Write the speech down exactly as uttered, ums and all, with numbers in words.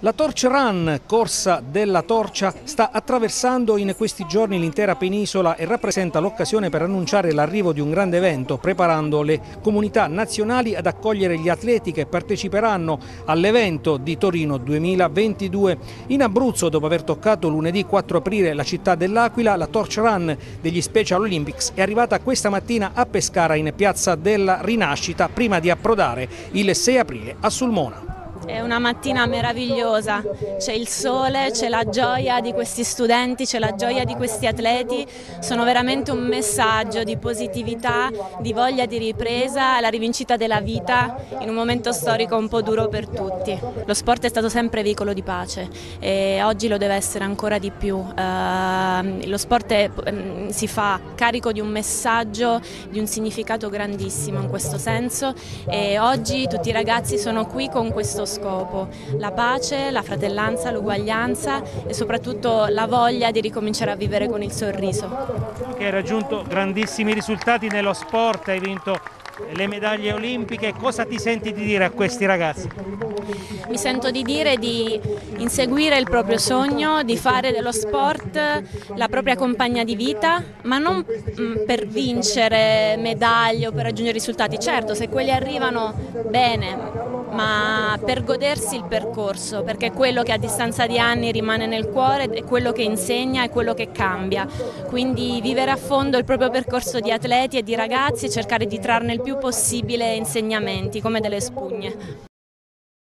La Torch Run, corsa della torcia, sta attraversando in questi giorni l'intera penisola e rappresenta l'occasione per annunciare l'arrivo di un grande evento, preparando le comunità nazionali ad accogliere gli atleti che parteciperanno all'evento di Torino duemilaventidue. In Abruzzo, dopo aver toccato lunedì quattro aprile la città dell'Aquila, la Torch Run degli Special Olympics è arrivata questa mattina a Pescara, in piazza della Rinascita, prima di approdare il sei aprile a Sulmona. È una mattina meravigliosa, c'è il sole, c'è la gioia di questi studenti, c'è la gioia di questi atleti, sono veramente un messaggio di positività, di voglia di ripresa, la rivincita della vita in un momento storico un po' duro per tutti. Lo sport è stato sempre veicolo di pace e oggi lo deve essere ancora di più. Uh, lo sport è, um, si fa carico di un messaggio, di un significato grandissimo in questo senso, e oggi tutti i ragazzi sono qui con questo scopo: la pace, la fratellanza, l'uguaglianza e soprattutto la voglia di ricominciare a vivere con il sorriso. Che hai raggiunto grandissimi risultati nello sport, hai vinto le medaglie olimpiche, cosa ti senti di dire a questi ragazzi? Mi sento di dire di inseguire il proprio sogno, di fare dello sport la propria compagna di vita, ma non per vincere medaglie o per raggiungere risultati. Certo, se quelli arrivano, bene, ma per godersi il percorso, perché è quello che a distanza di anni rimane nel cuore, è quello che insegna, è quello che cambia. Quindi vivere a fondo il proprio percorso di atleti e di ragazzi e cercare di trarne il più possibile insegnamenti, come delle spugne.